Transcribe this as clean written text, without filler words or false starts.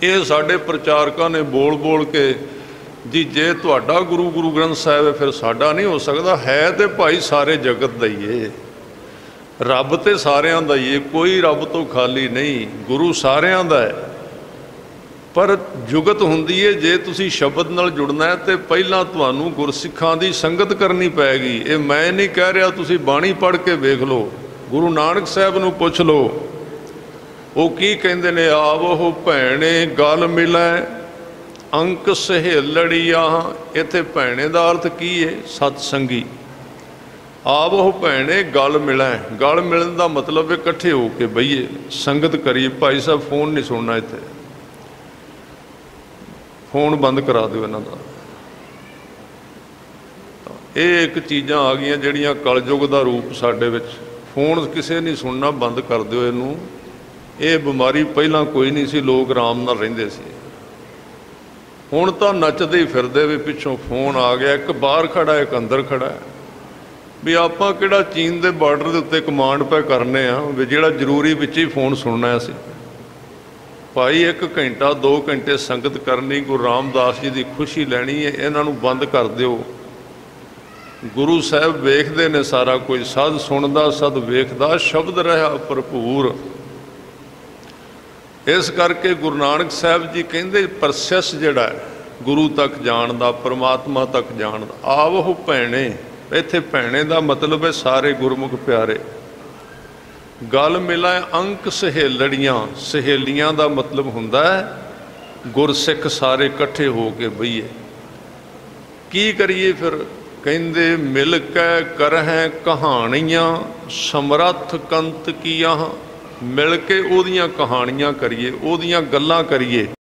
ਇਹ ਸਾਡੇ ਪ੍ਰਚਾਰਕਾਂ ਨੇ ਬੋਲ ਬੋਲ ਕੇ ਜੀ ਜੇ ਤੁਹਾਡਾ ਗੁਰੂ ਗ੍ਰੰਥ ਸਾਹਿਬ ਹੈ ਫਿਰ ਸਾਡਾ ਨਹੀਂ ਹੋ ਸਕਦਾ। ਹੈ ਤੇ ਭਾਈ ਸਾਰੇ ਜਗਤ ਦਾ ਹੀ ਏ, ਰੱਬ ਤੇ ਸਾਰਿਆਂ ਦਾ ਹੀ ਏ, ਕੋਈ ਰੱਬ ਤੋਂ ਖਾਲੀ ਨਹੀਂ, ਗੁਰੂ ਸਾਰਿਆਂ ਦਾ ਹੈ। ਪਰ ਜੁਗਤ ਹੁੰਦੀ ਹੈ ਜੇ ਤੁਸੀਂ ਸ਼ਬਦ ਨਾਲ ਜੁੜਨਾ ਹੈ ਤੇ ਪਹਿਲਾਂ ਤੁਹਾਨੂੰ ਗੁਰਸਿੱਖਾਂ ਦੀ ਸੰਗਤ ਕਰਨੀ ਪੈਗੀ। ਇਹ ਮੈਂ ਨਹੀਂ ਕਹਿ ਰਿਹਾ, ਤੁਸੀਂ ਬਾਣੀ ਪੜ੍ਹ ਕੇ ਵੇਖ ਲਓ, ਗੁਰੂ ਨਾਨਕ ਸਾਹਿਬ ਨੂੰ ਪੁੱਛ ਲਓ, ਉਹ ਕੀ ਕਹਿੰਦੇ ਨੇ, ਆਵੋ ਭੈਣੇ ਗਲ ਮਿਲੈ ਅੰਕ ਸਹੇਲੜੀਆਂ। ਇੱਥੇ ਭੈਣੇ ਦਾ ਅਰਥ ਕੀ ਹੈ? ਸਤ ਸੰਗੀ। ਆਵੋ ਭੈਣੇ ਗਲ ਮਿਲੈ, ਗਲ ਮਿਲਣ ਦਾ ਮਤਲਬ ਹੈ ਇਕੱਠੇ ਹੋ ਕੇ ਬਈਏ, ਸੰਗਤ ਕਰੀਏ। ਭਾਈ ਸਾਹਿਬ ਫੋਨ ਨਹੀਂ ਸੁਣਨਾ, ਇੱਥੇ ਫੋਨ ਬੰਦ ਕਰਾ ਦਿਓ ਇਹਨਾਂ ਦਾ। ਇਹ ਇੱਕ ਚੀਜ਼ਾਂ ਆ ਗਈਆਂ ਜਿਹੜੀਆਂ ਕਲਯੁਗ ਦਾ ਰੂਪ ਸਾਡੇ ਵਿੱਚ। ਫੋਨ ਕਿਸੇ ਨਹੀਂ ਸੁਣਨਾ, ਬੰਦ ਕਰ ਦਿਓ ਇਹਨੂੰ। ਇਹ ਬਿਮਾਰੀ ਪਹਿਲਾਂ ਕੋਈ ਨਹੀਂ ਸੀ, ਲੋਕ ਆਰਾਮ ਨਾਲ ਰਹਿੰਦੇ ਸੀ। ਹੁਣ ਤਾਂ ਨੱਚਦੇ ਹੀ ਫਿਰਦੇ ਵੀ ਪਿੱਛੋਂ ਫੋਨ ਆ ਗਿਆ, ਇੱਕ ਬਾਹਰ ਖੜਾ ਇੱਕ ਅੰਦਰ ਖੜਾ। ਵੀ ਆਪਾਂ ਕਿਹੜਾ ਚੀਨ ਦੇ ਬਾਰਡਰ ਦੇ ਉੱਤੇ ਕਮਾਂਡ ਪੈ ਕਰਨੇ ਆ ਵੀ ਜਿਹੜਾ ਜ਼ਰੂਰੀ ਵਿੱਚ ਹੀ ਫੋਨ ਸੁਣਨਾ ਅਸੀਂ। ਭਾਈ 1 ਘੰਟਾ 2 ਘੰਟੇ ਸੰਗਤ ਕਰਨੀ, ਗੁਰੂ ਰਾਮਦਾਸ ਜੀ ਦੀ ਖੁਸ਼ੀ ਲੈਣੀ ਹੈ, ਇਹਨਾਂ ਨੂੰ ਬੰਦ ਕਰ ਦਿਓ। ਗੁਰੂ ਸਾਹਿਬ ਵੇਖਦੇ ਨੇ ਸਾਰਾ ਕੁਝ, ਸਦ ਸੁਣਦਾ ਸਦ ਵੇਖਦਾ, ਸ਼ਬਦ ਰਹਾ ਭਰਪੂਰ। ਇਸ ਕਰਕੇ ਗੁਰੂ ਨਾਨਕ ਸਾਹਿਬ ਜੀ ਕਹਿੰਦੇ ਪ੍ਰੋਸੈਸ ਜਿਹੜਾ ਹੈ ਗੁਰੂ ਤੱਕ ਜਾਣ ਦਾ, ਪਰਮਾਤਮਾ ਤੱਕ ਜਾਣ ਦਾ। ਆਵੋ ਭੈਣੇ, ਇੱਥੇ ਭੈਣੇ ਦਾ ਮਤਲਬ ਹੈ ਸਾਰੇ ਗੁਰਮੁਖ ਪਿਆਰੇ। ਗਲ ਮਿਲਾਏ ਅੰਕ ਸਹੇਲੜੀਆਂ, ਸਹੇਲੀਆਂ ਦਾ ਮਤਲਬ ਹੁੰਦਾ ਹੈ ਗੁਰਸਿੱਖ ਸਾਰੇ ਇਕੱਠੇ ਹੋ ਕੇ ਬਈਏ। ਕੀ ਕਰੀਏ ਫਿਰ? ਕਹਿੰਦੇ ਮਿਲ ਕੇ ਕਰਹਿ ਕਹਾਣੀਆਂ ਸਮਰੱਥ ਕੰਤ ਕੀਆਂ। ਮਿਲ ਕੇ ਉਹਦੀਆਂ ਕਹਾਣੀਆਂ ਕਰੀਏ, ਉਹਦੀਆਂ ਗੱਲਾਂ ਕਰੀਏ।